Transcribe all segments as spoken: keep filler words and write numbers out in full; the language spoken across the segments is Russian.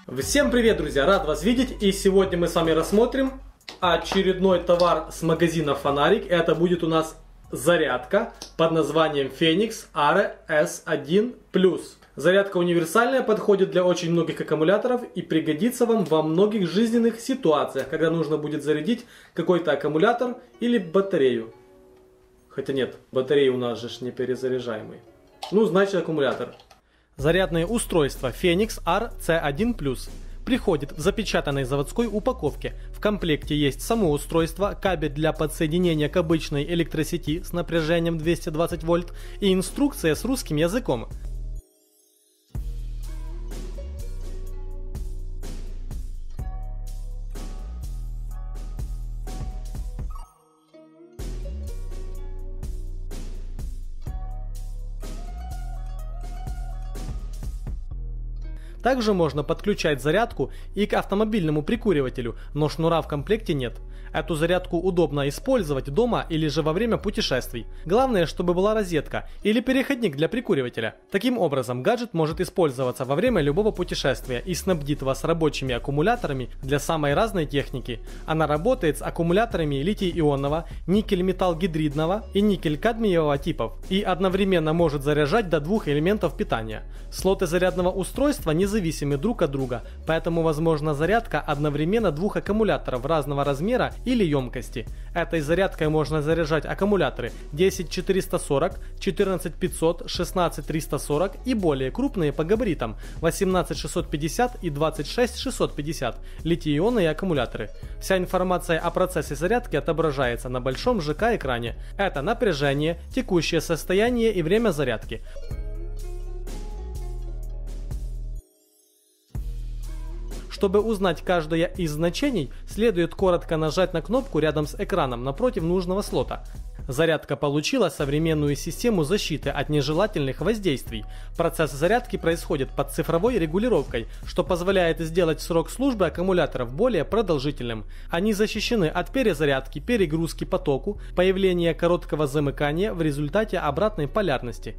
Всем привет, друзья! Рад вас видеть, и сегодня мы с вами рассмотрим очередной товар с магазина Фонарик. Это будет у нас зарядка под названием Fenix ар эс один плюс. Зарядка универсальная, подходит для очень многих аккумуляторов и пригодится вам во многих жизненных ситуациях, когда нужно будет зарядить какой-то аккумулятор или батарею. Хотя нет, батарея у нас же не перезаряжаемый. Ну, значит аккумулятор. Зарядное устройство Fenix ар эс один плюс приходит в запечатанной заводской упаковке. В комплекте есть само устройство, кабель для подсоединения к обычной электросети с напряжением двести двадцать вольт и инструкция с русским языком. Также можно подключать зарядку и к автомобильному прикуривателю, но шнура в комплекте нет. Эту зарядку удобно использовать дома или же во время путешествий. Главное, чтобы была розетка или переходник для прикуривателя. Таким образом, гаджет может использоваться во время любого путешествия и снабдит вас рабочими аккумуляторами для самой разной техники. Она работает с аккумуляторами литий-ионного, никель-металл-гидридного и никель-кадмиевого типов и одновременно может заряжать до двух элементов питания. Слоты зарядного устройства не зависимы друг от друга, поэтому возможна зарядка одновременно двух аккумуляторов разного размера или емкости. Этой зарядкой можно заряжать аккумуляторы десять четыреста сорок, четырнадцать пятьсот, шестнадцать триста сорок и более крупные по габаритам восемнадцать шестьсот пятьдесят и двадцать шесть шестьсот пятьдесят литий-ионные аккумуляторы. Вся информация о процессе зарядки отображается на большом ЖК-экране. Это напряжение, текущее состояние и время зарядки. Чтобы узнать каждое из значений, следует коротко нажать на кнопку рядом с экраном напротив нужного слота. Зарядка получила современную систему защиты от нежелательных воздействий. Процесс зарядки происходит под цифровой регулировкой, что позволяет сделать срок службы аккумуляторов более продолжительным. Они защищены от перезарядки, перегрузки по току, появления короткого замыкания в результате обратной полярности.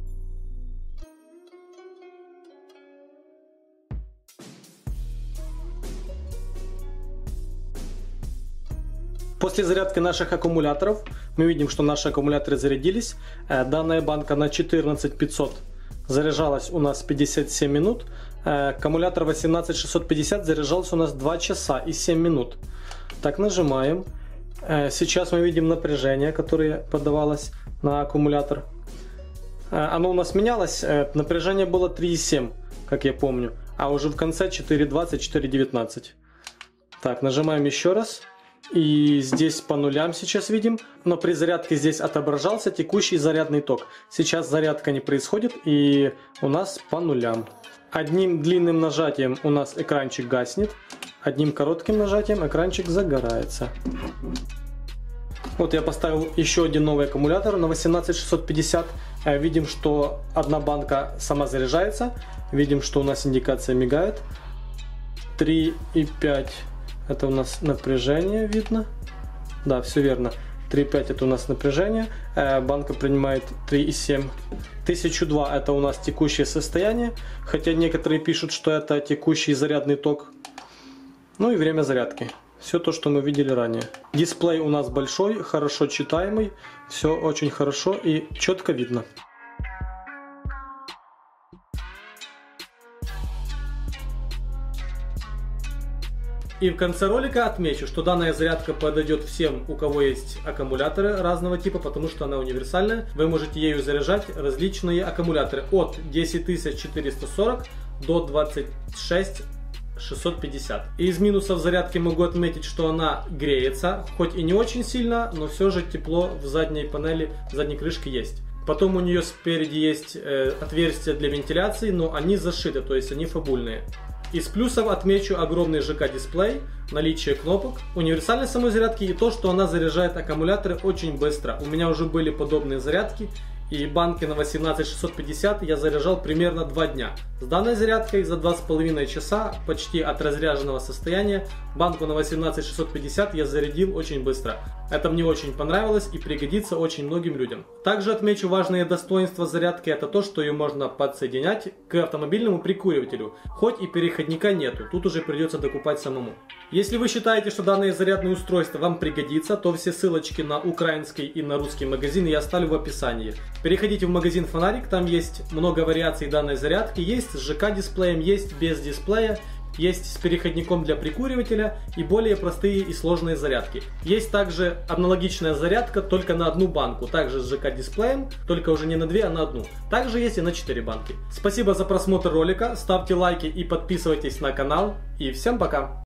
После зарядки наших аккумуляторов мы видим, что наши аккумуляторы зарядились. Данная банка на четырнадцать пятьсот заряжалась у нас пятьдесят семь минут. Аккумулятор восемнадцать шестьсот пятьдесят заряжался у нас два часа и семь минут. Так, нажимаем. Сейчас мы видим напряжение, которое подавалось на аккумулятор. Оно у нас менялось. Напряжение было три и семь, как я помню. А уже в конце четыре двадцать, четыре девятнадцать. Так, нажимаем еще раз. И здесь по нулям сейчас видим, но при зарядке здесь отображался текущий зарядный ток. Сейчас зарядка не происходит и у нас по нулям. Одним длинным нажатием у нас экранчик гаснет, одним коротким нажатием экранчик загорается. Вот я поставил еще один новый аккумулятор на восемнадцать шестьсот пятьдесят. Видим, что одна банка сама заряжается. Видим, что у нас индикация мигает. три и пять. Это у нас напряжение видно. Да, все верно. три и пять это у нас напряжение. Банка принимает три и семь. тысяча два это у нас текущее состояние. Хотя некоторые пишут, что это текущий зарядный ток. Ну и время зарядки. Все то, что мы видели ранее. Дисплей у нас большой, хорошо читаемый. Все очень хорошо и четко видно. И в конце ролика отмечу, что данная зарядка подойдет всем, у кого есть аккумуляторы разного типа, потому что она универсальная. Вы можете ею заряжать различные аккумуляторы от десять тысяч четыреста сорок до двадцать шесть шестьсот пятьдесят. И из минусов зарядки могу отметить, что она греется, хоть и не очень сильно, но все же тепло в задней панели, в задней крышке есть. Потом у нее спереди есть э, отверстия для вентиляции, но они зашиты, то есть они фабульные. Из плюсов отмечу огромный ЖК-дисплей, наличие кнопок, универсальность самой зарядки и то, что она заряжает аккумуляторы очень быстро. У меня уже были подобные зарядки, и банки на восемнадцать шестьсот пятьдесят я заряжал примерно два дня. С данной зарядкой за два с половиной часа, почти от разряженного состояния, банку на восемнадцать шестьсот пятьдесят я зарядил очень быстро. Это мне очень понравилось и пригодится очень многим людям. Также отмечу важные достоинства зарядки. Это то, что ее можно подсоединять к автомобильному прикуривателю. Хоть и переходника нету, тут уже придется докупать самому. Если вы считаете, что данное зарядное устройство вам пригодится, то все ссылочки на украинский и на русский магазин я оставлю в описании. Переходите в магазин Фонарик, там есть много вариаций данной зарядки. Есть с ЖК-дисплеем, есть без дисплея. Есть с переходником для прикуривателя и более простые и сложные зарядки. Есть также аналогичная зарядка только на одну банку, также с ЖК-дисплеем, только уже не на две, а на одну. Также есть и на четыре банки. Спасибо за просмотр ролика, ставьте лайки и подписывайтесь на канал. И всем пока!